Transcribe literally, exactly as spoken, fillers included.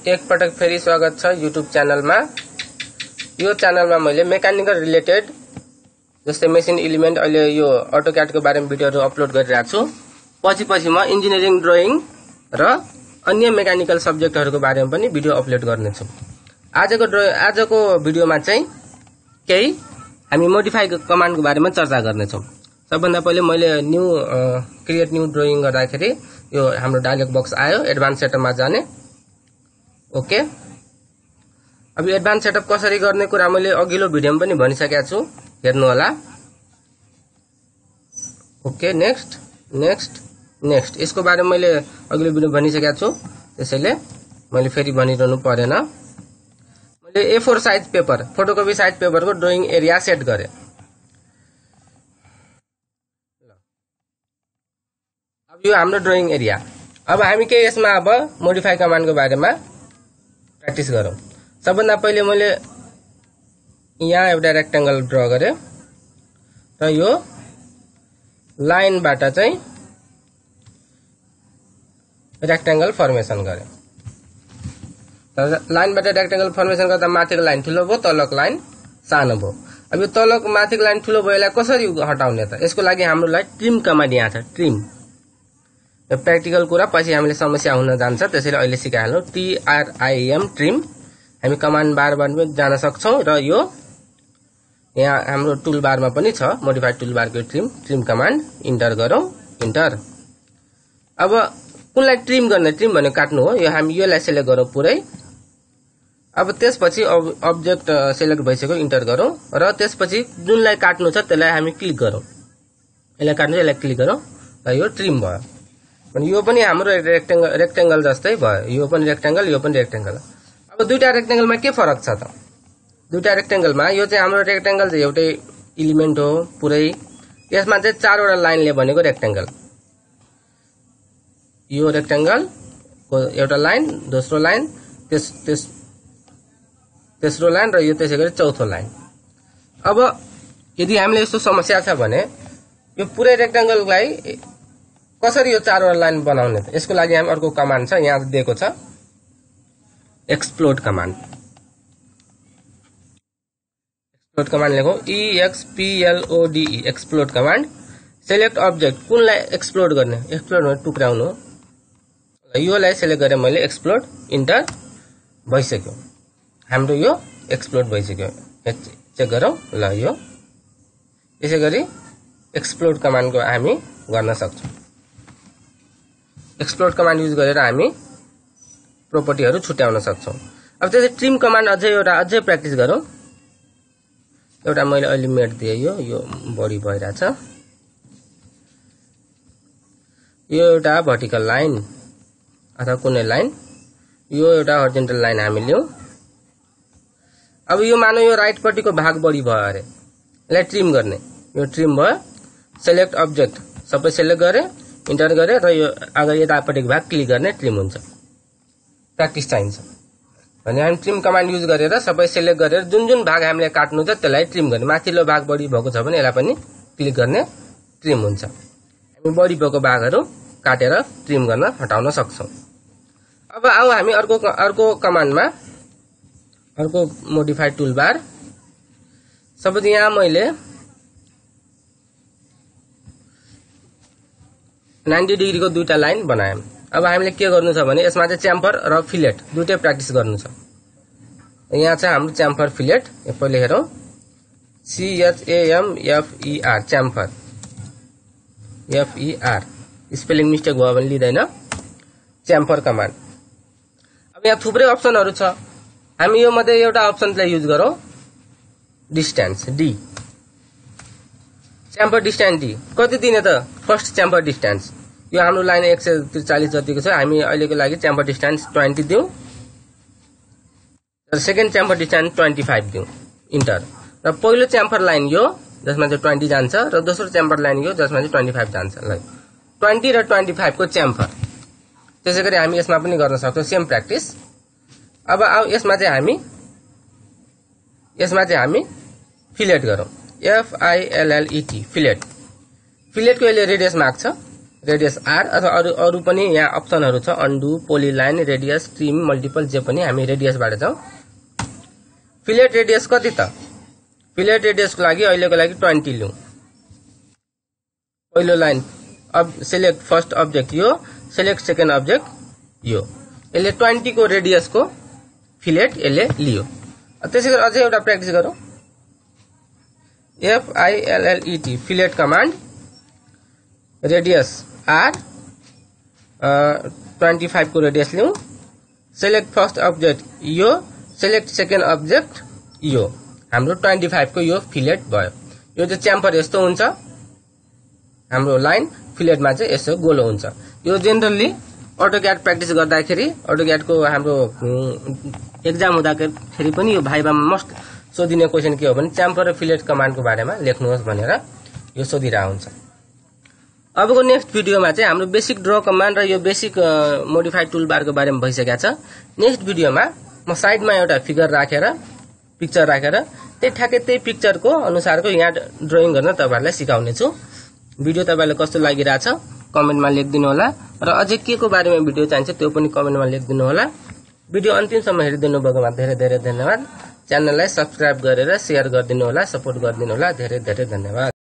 एक पटक फेरि स्वागत छ युट्युब च्यानलमा। यो च्यानलमा मैले मेकानिकल रिलेटेड जस्तै मेसिन एलिमेन्ट अहिले यो अटोक्याडको बारेमा भिडियोहरु अपलोड गरिरहेको छु। पछि पछि म इन्जिनियरिङ ड्रइङ र अन्य मेकानिकल सब्जेक्टहरुको बारेमा पनि भिडियो अपलोड गर्नेछु। आजको आजको भिडियोमा चाहिँ केही हामी मोडिफाई कमान्डको बारेमा चर्चा गर्नेछौं। सबभन्दा पहिले मैले न्यू क्रिएट न्यू ड्रइङ गर्दाखेरि यो हाम्रो डायलग बक्स आयो एडभान्स सेटअपमा जाने। ओके, अब एडभान्स सेटअप कसरी गर्ने कुरा मैले अघिल्लो भिडियोमा पनि भनिसकेको छु, हेर्नु होला। ओके, नेक्स्ट नेक्स्ट नेक्स्ट यसको बारेमा मैले अघिल्लो भिडियो भनिसकेको छु, त्यसैले मैले फेरि भनिरहनु परेन। मैले A four size paper photocopy size पेपरको ड्रइङ एरिया सेट गरे। अब यो हाम्रो ड्रइङ एरिया। अब हामी के यसमा अब मोडिफाई कमान्डको बारेमा प्र्याक्टिस गरौँ। सबभन्दा पहिले मैले यहाँ एउटा रेक्टेंगल ड्र गरे र यो लाइनबाट चाहिँ रेक्टेंगल फर्मेसन गरे। लाइनबाट रेक्टेंगल फर्मेसन गर्दा माथिको लाइन ठुलो भयो, तलको लाइन सानो भयो। अब यो तलको माथिको लाइन ठुलो भएलाई कसरी हटाउने त? यसको लागि हाम्रोलाई ट्रिम कमान्ड यहाँ छ, ट्रिम। यो प्र्याक्टिकल कुरा पछि हामीले समस्या हुन जान्छ, त्यसैले अहिले सिकाइहालौं। T R I M trim. हामी कमान्ड बारबाट पनि जान सक्छौं र यो यहाँ हाम्रो टुल बारमा पनि छ, मोडिफाइड टुल बारको ट्रिम ट्रिम कमान्ड इन्टर गरौँ, इन्टर। अब कुनलाई ट्रिम गर्ने? ट्रिम भनेको काट्नु हो। यो हामी योलाई सिलेक्ट गरौँ पुरै। अब त्यसपछि अब्जेक्ट सिलेक्ट भइसक्यो, इन्टर गरौँ र त्यसपछि जुनलाई काट्नु छ त्यसलाई हामी क्लिक गरौँ। यसलाई काट्नु छ, यसलाई क्लिक गरौँ र यो ट्रिम भयो। अनि यो पनि हाम्रो रेक्टेंगल रेक्टेंगल जस्तै भयो। यो पनि रेक्टेंगल, यो पनि रेक्टेंगल। अब दुईटा रेक्टेंगलमा के फरक छ त? दुईटा रेक्टेंगलमा यो चाहिँ हाम्रो रेक्टेंगल चाहिँ एउटै एलिमेन्ट हो पुरै। यसमा चाहिँ चारवटा लाइनले बनेको रेक्टेंगल। यो रेक्टेंगल को एउटा लाइन, दोस्रो लाइन, त्यस त्यस तेस्रो लाइन र यो त्यसैगरी चौथो लाइन। अब यदि हामीले यस्तो समस्या छ भने यो पुरै रेक्टेंगललाई कसरी यो चारवटा लाइन बनाउने त? यसको लागि हामी अर्को कमान्ड छ, यहाँ दिएको छ एक्सप्लोड कमान्ड। एक्सप्लोड कमान्ड लेखौं, E X P L O D E, explode command. Select object, कुनलाई एक्सप्लोड गर्ने? एक्सप्लोड भने टुक्राउनु हो। योलाई सिलेक्ट गरे मैले, एक्सप्लोड, इन्टर भइसक्यो। हाम्रो यो एक्सप्लोड भइसक्यो। चेक गरौँ ल। यो यसैगरी एक्सप्लोड कमान्डको हामी गर्न सक्छौं। एक्सप्लोड कमान्ड युज गरेर हामी प्रोपर्टीहरु छुट्याउन सक्छौं। अब त्यसै ट्रिम कमान्ड अझै एउटा अझै प्र्याक्टिस गरौँ। एउटा मैले अहिले मेट दिए, यो यो बढी भइराछ। यो एउटा भर्टिकल लाइन अथवा कुनै लाइन, यो एउटा हरिजन्टल लाइन हामी लियौं। अब यो मानौ यो राइट पट्टिको भाग बढी भयो अरे, यसलाई ट्रिम गर्ने। यो ट्रिम भयो। सिलेक्ट अब्जेक्ट सबै सिलेक्ट गरे, इन्टर गरे र यो अगाडि यतापट्टिको भाग क्लिक गर्ने, ट्रिम हुन्छ। प्र्याक्टिस चाहिन्छ भने हामी ट्रिम कमान्ड युज गरेर सबै सिलेक्ट गरेर जुन जुन भाग हामीले काट्नु छ त्यसलाई ट्रिम गर्ने। माथिल्लो भाग बढी भएको छ भने यसलाई पनि क्लिक गर्ने, ट्रिम हुन्छ। हामी बढी भएको भागहरु काटेर ट्रिम गर्न हटाउन सक्छौं। अब आऊ हामी अर्को अर्को कमान्डमा, अर्को मोडिफाइड टुलबार। सबैले यहाँ मैले नाइन्टी डिग्री को दुईटा लाइन बनायौं। अब हामीले के गर्नु छ भने यसमा चाहिँ च्याम्फर र फिलेट दुईटै प्र्याक्टिस गर्नु छ। यहाँ चाहिँ हाम्रो च्याम्फर फिलेट। पहिले हेरौं, C H A M F E R, chamfer, F E R. Spelling mistake भयो भने लिँदैन। Chamfer command. अब यहाँ थुप्रै अप्सनहरु छ, हामी यो मध्ये एउटा अप्सनलाई युज गरौँ, distance, D. Chamfer distance D कति दिने त? फर्स्ट च्याम्फर डिस्टेन्स यो हाम्रो लाइन एक सय त्रिचालीस जतिको छ, हामी अहिलेको लागि च्याम्फर डिस्टेन्स ट्वेन्टी दिउँ र second chamfer distance twenty five दिउँ, इन्टर। र पहिलो च्याम्फर लाइन यो जसमा चाहिँ ट्वेन्टी जान्छ र दोस्रो च्याम्फर लाइन यो जसमा चाहिँ ट्वेन्टी फाइभ जान्छ। ल ट्वेन्टी र ट्वेन्टी फाइभ को च्याम्फर। त्यसैगरी हामी यसमा पनि गर्न सक्छौं, सेम प्र्याक्टिस। अब आउ यसमा चाहिँ हामी यसमा चाहिँ हामी फिलेट गरौँ, F I L L E T, fillet. फिलेटको यसले रेडियस माग्छ रेडियस आर अथवा अरु अरु पनि यहाँ अप्सनहरु छ undo polyline radius trim multiple जे पनि हामी रेडियसबाट जाउँ फिलेट रेडियस कति त फिलेट रेडियसको लागि अहिलेको लागि ट्वेन्टी लिउँ पहिलो लाइन अब सिलेक्ट फर्स्ट अब्जेक्ट यो सिलेक्ट सेकेन्ड अब्जेक्ट यो यसले ट्वेन्टी को रेडियस को फिलेट यसले लियो त्यसैगरी अझै एउटा प्र्याक्टिस गरौँ F I L L E T fillet command radius R twenty five को रेडियस लिउँ सिलेक्ट फर्स्ट अब्जेक्ट यो सिलेक्ट सेकेन्ड अब्जेक्ट यो हाम्रो ट्वेन्टी फाइभ को यो फिलेट भयो यो चाहिँ च्याम्फर यस्तो हुन्छ हाम्रो लाइन फिलेटमा चाहिँ यसो गोलो हुन्छ यो जेनरली अटोक्याड प्र्याक्टिस गर्दाखेरि अटोक्याड को हाम्रो एक्जाम हुँदाखेरि पनि यो भाइबामा मस्ट सोधिने क्वेशन के हो भने च्याम्फर र फिलेट कमान्डको बारेमा लेख्नुहोस् भनेर यो सोधिरा हुन्छ अबको नेक्स्ट भिडियोमा चाहिँ हाम्रो बेसिक ड्र कमान्ड र यो बेसिक मोडिफाइड टुल बारको बारेमा भइसकेको छ नेक्स्ट भिडियोमा म साइडमा एउटा फिगर राखेर पिक्चर राखेर त्यही ठ्याक्कै त्यही पिक्चरको अनुसारको यहाँ ड्रइङ गर्न तपाईहरुलाई सिकाउने छु भिडियो तपाईलाई कस्तो लागिरहेछ कमेन्टमा लेखिदिनु होला र अझै के को बारेमा भिडियो चाहिन्छ त्यो पनि कमेन्टमा लेखिदिनु होला भिडियो अन्तिमसम्म हेरिदिनु भएकोमा धेरै धेरै धन्यवाद च्यानललाई सब्स्क्राइब गरेर शेयर गरिदिनु होला सपोर्ट गरिदिनु होला धेरै धेरै धन्यवाद।